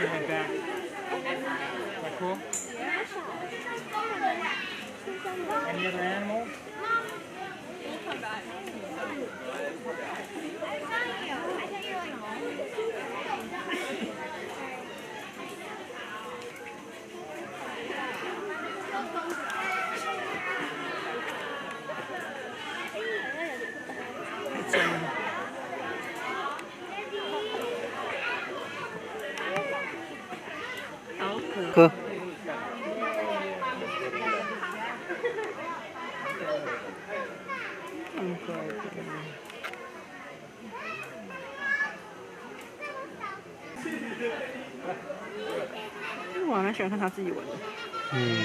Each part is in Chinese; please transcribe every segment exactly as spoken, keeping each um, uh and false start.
position like that. Is that cool? Any other animals? We'll come back. 哥。嗯，可爱。我还蛮喜欢看他自己玩的。嗯。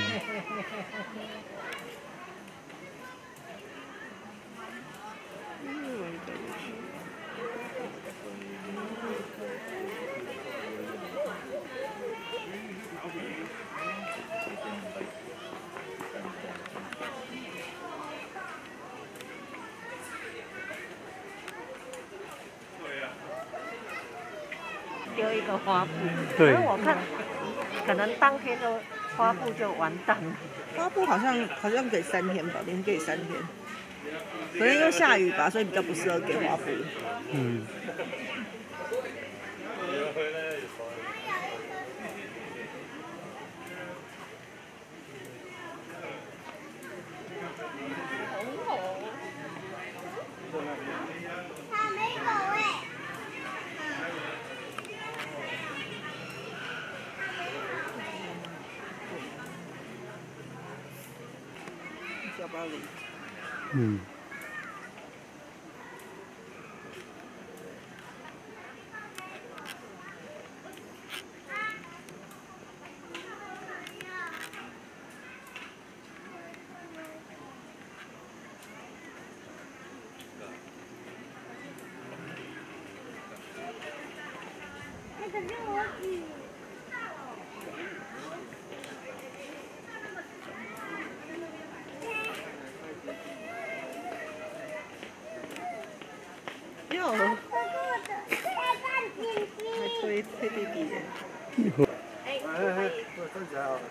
丢一个花布， 对。 可是我看，可能当天的花布就完蛋了。 花布好像好像给三天吧，连给三天。可能因为下雨吧，所以比较不适合给花布。嗯。小包里。嗯。 那个是我举。 哟，还推推弟弟耶。 哎哎哎，我站起来了。